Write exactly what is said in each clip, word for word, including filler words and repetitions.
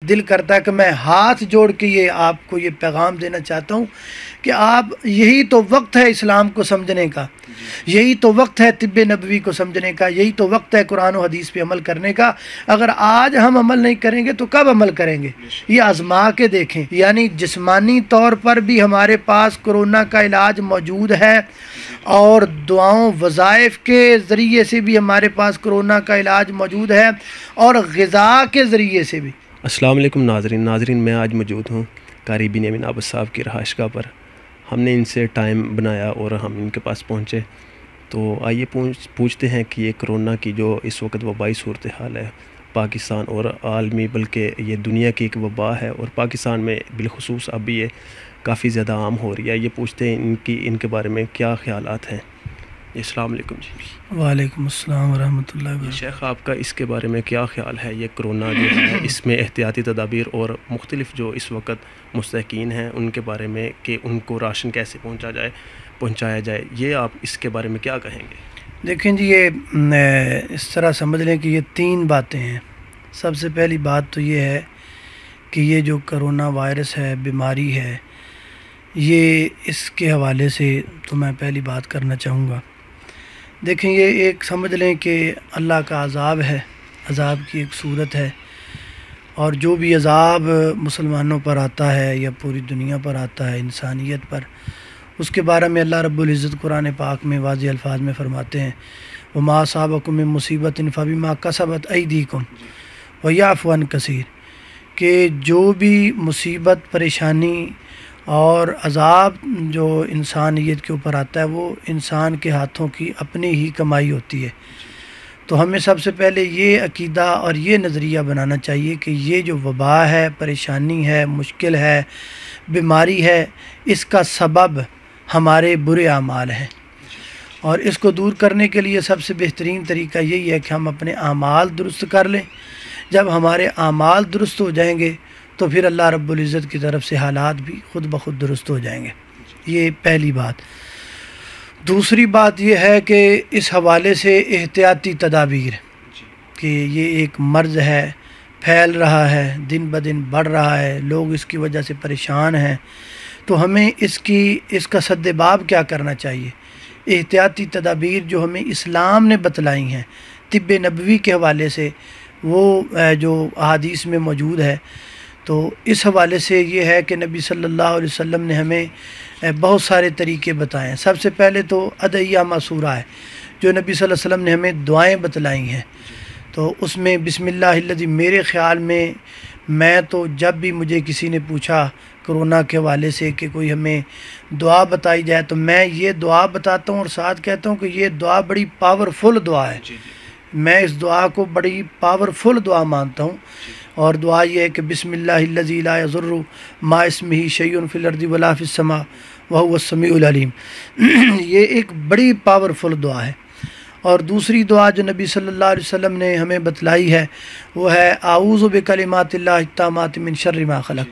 دل کرتا ہے کہ میں ہاتھ جوڑ کے یہ آپ کو یہ پیغام دینا چاہتا ہوں کہ آپ یہی تو وقت ہے اسلام کو سمجھنے کا، یہی تو وقت ہے طب نبوی کو سمجھنے کا، یہی تو وقت ہے قرآن و حدیث پہ عمل کرنے کا۔ اگر آج ہم عمل نہیں کریں گے تو کب عمل کریں گے؟ یہ آزما کے دیکھیں، یعنی جسمانی طور پر بھی ہمارے پاس کرونا کا علاج موجود ہے، اور دعاؤں وظائف کے ذریعے سے بھی ہمارے پاس کرونا کا علاج موجود ہے، اور غذا کے ذریعے سے بھی۔ السلام علیکم ناظرین ناظرین میں آج موجود ہوں قاری بنیامین عابد صاحب کی رہائش گاہ پر۔ ہم نے ان سے ٹائم بنایا اور ہم ان کے پاس پہنچے، تو آئیے پوچھ پوچھتے ہیں کہ یہ کرونا کی جو اس وقت وبائی صورتحال ہے پاکستان اور عالمی، بلکہ یہ دنیا کی ایک وبا ہے، اور پاکستان میں بالخصوص اب یہ کافی زیادہ عام ہو رہی ہے۔ یہ پوچھتے ہیں ان کی ان کے بارے میں کیا خیالات ہیں۔ السلام علیکم جی۔ وعلیکم السلام ورحمۃ اللہ وبرکاتہ۔ شیخ آپ کا اس کے بارے میں کیا خیال ہے؟ یہ کرونا جو ہے اس میں احتیاطی تدابیر اور مختلف جو اس وقت مستحقین ہیں ان کے بارے میں کہ ان کو راشن کیسے پہنچا جائے پہنچایا جائے، یہ آپ اس کے بارے میں کیا کہیں گے؟ دیکھیں جی، یہ اس طرح سمجھ لیں کہ یہ تین باتیں ہیں۔ سب سے پہلی بات تو یہ ہے کہ یہ جو کرونا وائرس ہے، بیماری ہے، یہ اس کے حوالے سے تو میں پہلی بات کرنا چاہوں گا۔ دیکھیں، یہ ایک سمجھ لیں کہ اللہ کا عذاب ہے، عذاب کی ایک صورت ہے، اور جو بھی عذاب مسلمانوں پر آتا ہے یا پوری دنیا پر آتا ہے، انسانیت پر، اس کے بارے میں اللہ رب العزت قرآن پاک میں واضح الفاظ میں فرماتے ہیں، وَمَا أَصَابَكُم مِّن مُّصِيبَةٍ فَبِمَا كَسَبَتْ أَيْدِيكُمْ وَيَعْفُو عَن كَثِيرٍ، کہ جو بھی مصیبت، پریشانی اور عذاب جو انسانیت کے اوپر آتا ہے وہ انسان کے ہاتھوں کی اپنی ہی کمائی ہوتی ہے۔ تو ہمیں سب سے پہلے یہ عقیدہ اور یہ نظریہ بنانا چاہیے کہ یہ جو وبا ہے، پریشانی ہے، مشکل ہے، بیماری ہے، اس کا سبب ہمارے برے اعمال ہیں، اور اس کو دور کرنے کے لیے سب سے بہترین طریقہ یہی ہے کہ ہم اپنے اعمال درست کر لیں۔ جب ہمارے اعمال درست ہو جائیں گے تو پھر اللہ رب العزت کی طرف سے حالات بھی خود بخود درست ہو جائیں گے۔ یہ پہلی بات۔ دوسری بات یہ ہے کہ اس حوالے سے احتیاطی تدابیر، کہ یہ ایک مرض ہے، پھیل رہا ہے، دن بدن بڑھ رہا ہے، لوگ اس کی وجہ سے پریشان ہیں، تو ہمیں اس کی اس کا سد باب کیا کرنا چاہیے۔ احتیاطی تدابیر جو ہمیں اسلام نے بتلائی ہیں طب نبوی کے حوالے سے، وہ جو احادیث میں موجود ہے، تو اس حوالے سے یہ ہے کہ نبی صلی اللہ علیہ وسلم نے ہمیں بہت سارے طریقے بتائے ہیں۔ سب سے پہلے تو ادعیہ معصورہ ہے، جو نبی صلی اللہ علیہ وسلم نے ہمیں دعائیں بتلائی ہیں، تو اس میں بسم اللہ الذی، میرے خیال میں میں تو جب بھی مجھے کسی نے پوچھا کرونا کے حوالے سے کہ کوئی ہمیں دعا بتائی جائے، تو میں یہ دعا بتاتا ہوں اور ساتھ کہتا ہوں کہ یہ دعا بڑی پاورفل دعا ہے، میں اس دعا کو بڑی پاورفل دعا مانتا ہوں، اور دعا یہ ہے کہ بسم اللہ الذی لا یضر مع اسمہ شیء فی الارض ولا فی السماء وہو السمیع العلیم۔ یہ ایک بڑی پاورفل دعا ہے۔ اور دوسری دعا جو نبی صلی اللہ علیہ وسلم نے ہمیں بتلائی ہے وہ ہے اعوذ بکلمات اللہ التامات من شر ما خلق،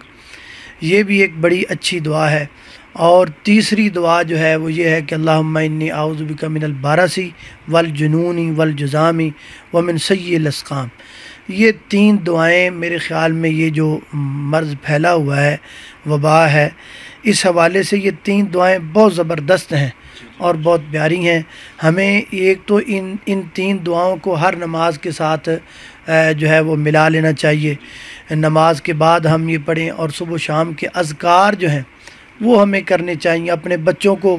یہ بھی ایک بڑی اچھی دعا ہے۔ اور تیسری دعا جو ہے وہ یہ ہے کہ اللہم انی اعوذ بک من البرص والجنون والجذام ومن سیء الاسقام۔ یہ تین دعائیں میرے خیال میں یہ جو مرض پھیلا ہوا ہے، وبا ہے، اس حوالے سے یہ تین دعائیں بہت زبردست ہیں اور بہت پیاری ہیں۔ ہمیں ایک تو ان ان تین دعاؤں کو ہر نماز کے ساتھ جو ہے وہ ملا لینا چاہیے۔ نماز کے بعد ہم یہ پڑھیں، اور صبح و شام کے اذکار جو ہیں وہ ہمیں کرنے چاہیے۔ اپنے بچوں کو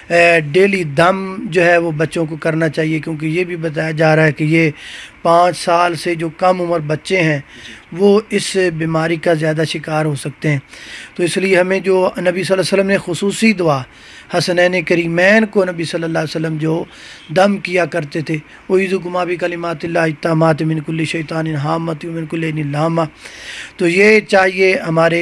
ڈیلی دم جو ہے وہ بچوں کو کرنا چاہیے، کیونکہ یہ بھی بتایا جا رہا ہے کہ یہ پانچ سال سے جو کم عمر بچے ہیں وہ اس بیماری کا زیادہ شکار ہو سکتے ہیں۔ تو اس لیے ہمیں جو نبی صلی اللہ علیہ وسلم نے خصوصی دعا حسنین کریمین کو نبی صلی اللہ علیہ وسلم جو دم کیا کرتے تھے، اعوذکما بکلمات اللہ التامات من کل شیطان ہامۃ ومن کل عین لامہ، تو یہ چاہیے ہمارے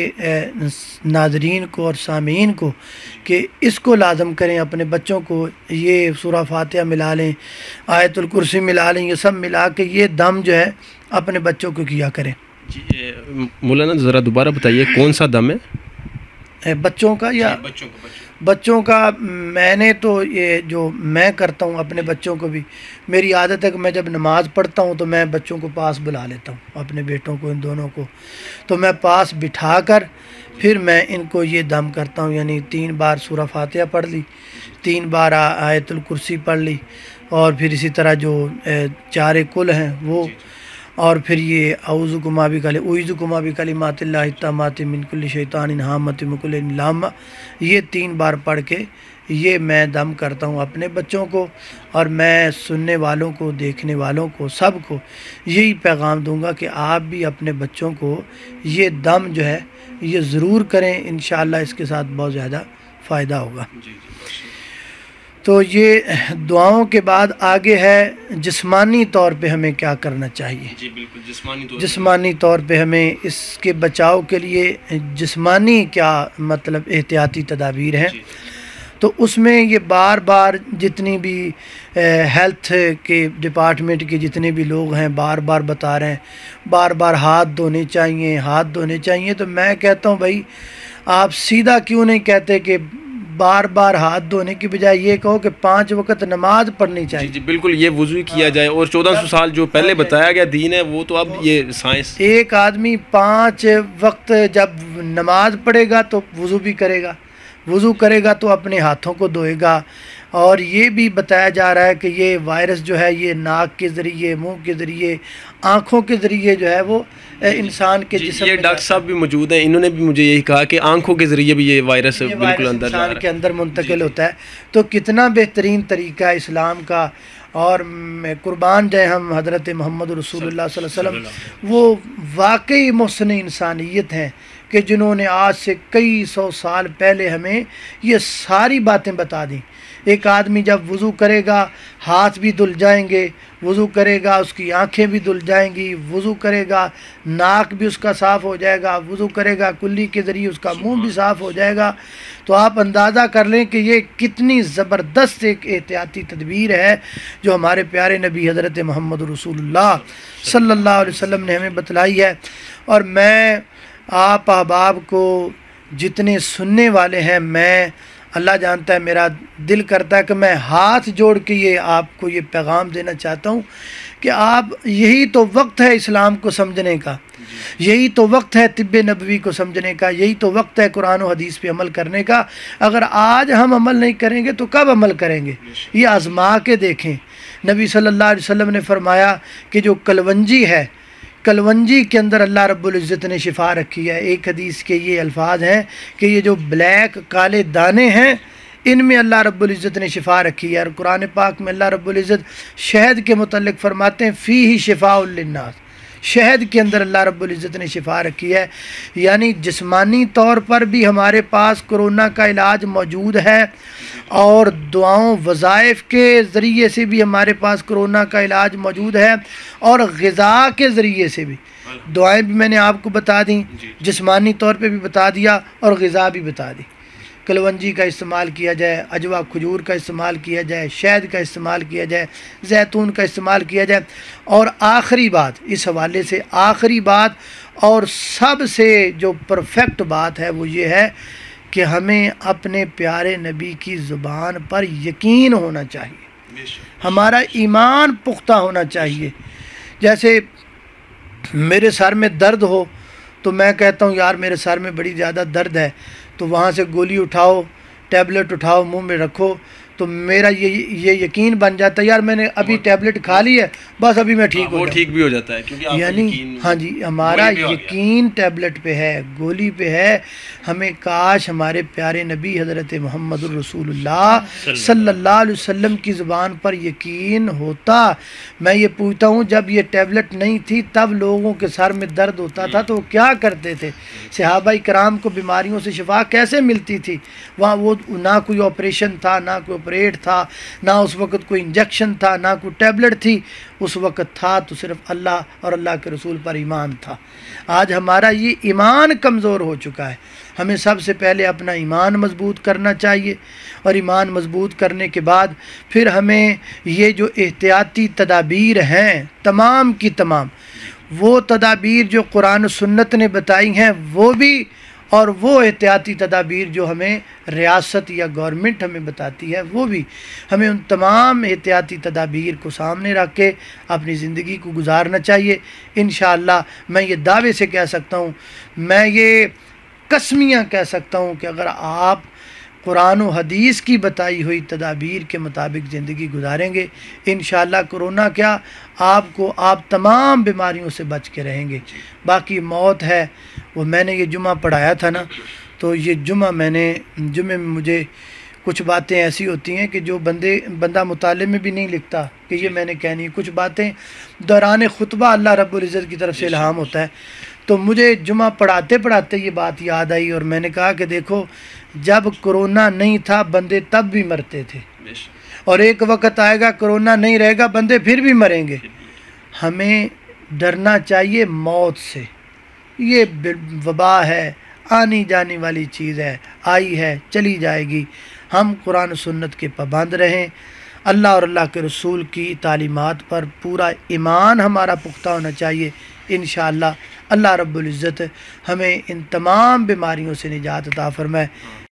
ناظرین کو اور سامعین کو کہ اس کو لازم کریں، اپنے بچوں کو یہ سورہ فاتحہ ملا لیں، آیت الکرسی ملا لیں، یہ سب ملا کے یہ دم جو ہے اپنے بچوں کو کیا کریں۔ جی مولانا ذرا دوبارہ بتائیے کون سا دم ہے؟ بچوں کا یا بچوں کا؟ بچوں کا میں نے تو یہ جو میں کرتا ہوں اپنے بچوں کو بھی، میری عادت ہے کہ میں جب نماز پڑھتا ہوں تو میں بچوں کو پاس بلا لیتا ہوں، اپنے بیٹوں کو، ان دونوں کو، تو میں پاس بٹھا کر پھر میں ان کو یہ دم کرتا ہوں، یعنی تین بار سورہ فاتحہ پڑھ لی، تین بار آیت الکرسی پڑھ لی، اور پھر اسی طرح جو چار کل ہیں وہ، اور پھر یہ اعوذکما بکل اعوذکما بکلمات اللہ التامات من کل شیطان ہامۃ من کل لامہ، یہ تین بار پڑھ کے یہ میں دم کرتا ہوں اپنے بچوں کو، اور میں سننے والوں کو، دیکھنے والوں کو، سب کو یہی پیغام دوں گا کہ آپ بھی اپنے بچوں کو یہ دم جو ہے یہ ضرور کریں، انشاءاللہ اس کے ساتھ بہت زیادہ فائدہ ہوگا۔ تو یہ دعاؤں کے بعد آگے ہے جسمانی طور پہ ہمیں کیا کرنا چاہیے۔ جی بالکل، جسمانی طور جسمانی طور پہ ہمیں اس کے بچاؤ کے لیے جسمانی کیا مطلب احتیاطی تدابیر ہیں، تو اس میں یہ بار بار جتنی بھی ہیلتھ کے ڈپارٹمنٹ کے جتنے بھی لوگ ہیں بار بار بتا رہے ہیں بار بار ہاتھ دھونے چاہیے، ہاتھ دھونے چاہیے، تو میں کہتا ہوں بھائی آپ سیدھا کیوں نہیں کہتے کہ بار بار ہاتھ دھونے کی بجائے یہ کہو کہ پانچ وقت نماز پڑھنی چاہیے۔ جی جی بالکل، یہ وضو کیا جائے، اور چودہ سو سال جو پہلے بتایا گیا دین ہے وہ تو اب یہ سائنس، ایک آدمی پانچ وقت جب نماز پڑھے گا تو وضو بھی کرے گا، وضو کرے گا تو اپنے ہاتھوں کو دھوئے گا، اور یہ بھی بتایا جا رہا ہے کہ یہ وائرس جو ہے یہ ناک کے ذریعے، منہ کے ذریعے، آنکھوں کے ذریعے جو ہے وہ انسان کے جسم، یہ ڈاکٹر صاحب بھی موجود ہیں، انہوں نے بھی مجھے یہی کہا کہ آنکھوں کے ذریعے بھی یہ وائرس بالکل اندر جا رہا ہے، انسان کے اندر منتقل ہوتا ہے۔ تو کتنا بہترین طریقہ ہے اسلام کا، اور قربان جائیں ہم حضرت محمد رسول اللہ صلی اللہ علیہ وسلم، وہ واقعی محسن انسانیت ہیں کہ جنہوں نے آج سے کئی سو سال پہلے ہمیں یہ ساری باتیں بتا دیں۔ ایک آدمی جب وضو کرے گا ہاتھ بھی دھل جائیں گے، وضو کرے گا اس کی آنکھیں بھی دھل جائیں گی، وضو کرے گا ناک بھی اس کا صاف ہو جائے گا، وضو کرے گا کلی کے ذریعے اس کا منہ بھی صاف ہو جائے گا۔ تو آپ اندازہ کر لیں کہ یہ کتنی زبردست ایک احتیاطی تدبیر ہے جو ہمارے پیارے نبی حضرت محمد رسول اللہ صلی اللہ علیہ وسلم نے ہمیں بتلائی ہے۔ اور میں آپ احباب کو جتنے سننے والے ہیں، میں اللہ جانتا ہے میرا دل کرتا ہے کہ میں ہاتھ جوڑ کے یہ آپ کو یہ پیغام دینا چاہتا ہوں کہ آپ، یہی تو وقت ہے اسلام کو سمجھنے کا، یہی تو وقت ہے طب نبوی کو سمجھنے کا، یہی تو وقت ہے قرآن و حدیث پہ عمل کرنے کا۔ اگر آج ہم عمل نہیں کریں گے تو کب عمل کریں گے؟ یہ آزما کے دیکھیں۔ نبی صلی اللہ علیہ وسلم نے فرمایا کہ جو کلونجی ہے، کلونجی کے اندر اللہ رب العزت نے شفا رکھی ہے۔ ایک حدیث کے یہ الفاظ ہیں کہ یہ جو بلیک کالے دانے ہیں ان میں اللہ رب العزت نے شفا رکھی ہے، اور قرآن پاک میں اللہ رب العزت شہد کے متعلق فرماتے ہیں فیہ شفاء للناس، شہد کے اندر اللہ رب العزت نے شفا رکھی ہے۔ یعنی جسمانی طور پر بھی ہمارے پاس کرونا کا علاج موجود ہے، اور دعاؤں وظائف کے ذریعے سے بھی ہمارے پاس کرونا کا علاج موجود ہے، اور غذا کے ذریعے سے بھی دعائیں بھی میں نے آپ کو بتا دیں، جسمانی طور پہ بھی بتا دیا، اور غذا بھی بتا دی۔ کلونجی کا استعمال کیا جائے، اجوا کھجور کا استعمال کیا جائے، شہد کا استعمال کیا جائے، زیتون کا استعمال کیا جائے، اور آخری بات اس حوالے سے، آخری بات اور سب سے جو پرفیکٹ بات ہے وہ یہ ہے کہ ہمیں اپنے پیارے نبی کی زبان پر یقین ہونا چاہیے، ہمارا ایمان پختہ ہونا چاہیے۔ جیسے میرے سر میں درد ہو تو میں کہتا ہوں یار میرے سر میں بڑی زیادہ درد ہے، تو وہاں سے گولی اٹھاؤ، ٹیبلٹ اٹھاؤ، منہ میں رکھو، تو میرا یہ یہ یقین بن جاتا ہے یار میں نے ابھی ٹیبلٹ کھا لی ہے، بس ابھی میں ٹھیک ہو وہ ٹھیک بھی ہو جاتا ہے، کیونکہ یعنی ہاں جی ہمارا یقین ٹیبلٹ پہ ہے، گولی پہ ہے۔ ہمیں کاش ہمارے پیارے نبی حضرت محمد الرسول اللہ صلی اللہ علیہ وسلم کی زبان پر یقین ہوتا۔ میں یہ پوچھتا ہوں جب یہ ٹیبلٹ نہیں تھی تب لوگوں کے سر میں درد ہوتا تھا تو وہ کیا کرتے تھے؟ صحابہ کرام کو بیماریوں سے شفا کیسے ملتی تھی؟ وہاں وہ نہ کوئی آپریشن تھا، نہ کوئی آپریٹ تھا، نہ اس وقت کوئی انجیکشن تھا، نہ کوئی ٹیبلٹ تھی، اس وقت تھا تو صرف اللہ اور اللہ کے رسول پر ایمان تھا۔ آج ہمارا یہ ایمان کمزور ہو چکا ہے، ہمیں سب سے پہلے اپنا ایمان مضبوط کرنا چاہیے، اور ایمان مضبوط کرنے کے بعد پھر ہمیں یہ جو احتیاطی تدابیر ہیں تمام کی تمام وہ تدابیر جو قرآن و سنت نے بتائی ہیں وہ بھی، اور وہ احتیاطی تدابیر جو ہمیں ریاست یا گورنمنٹ ہمیں بتاتی ہے، وہ بھی ہمیں ان تمام احتیاطی تدابیر کو سامنے رکھ کے اپنی زندگی کو گزارنا چاہیے۔ انشاءاللہ میں یہ دعوے سے کہہ سکتا ہوں، میں یہ قسمیاں کہہ سکتا ہوں کہ اگر آپ قرآن و حدیث کی بتائی ہوئی تدابیر کے مطابق زندگی گزاریں گے، انشاءاللہ کرونا کیا، آپ کو آپ تمام بیماریوں سے بچ کے رہیں گے۔ باقی موت ہے، وہ میں نے یہ جمعہ پڑھایا تھا نا، تو یہ جمعہ میں نے جمعے میں مجھے کچھ باتیں ایسی ہوتی ہیں کہ جو بندے بندہ مطالعے میں بھی نہیں لکھتا کہ یہ میں نے کہنی، کچھ باتیں دوران خطبہ اللہ رب العزت کی طرف سے الہام ہوتا ہے۔ تو مجھے جمعہ پڑھاتے پڑھاتے یہ بات یاد آئی اور میں نے کہا کہ دیکھو، جب کرونا نہیں تھا بندے تب بھی مرتے تھے، اور ایک وقت آئے گا کرونا نہیں رہے گا بندے پھر بھی مریں گے۔ ہمیں ڈرنا چاہیے موت سے، یہ وبا ہے، آنی جانے والی چیز ہے، آئی ہے چلی جائے گی۔ ہم قرآن و سنت کے پابند رہیں، اللہ اور اللہ کے رسول کی تعلیمات پر پورا ایمان ہمارا پختہ ہونا چاہیے۔ انشاءاللہ اللہ رب العزت ہمیں ان تمام بیماریوں سے نجات عطا فرمائے۔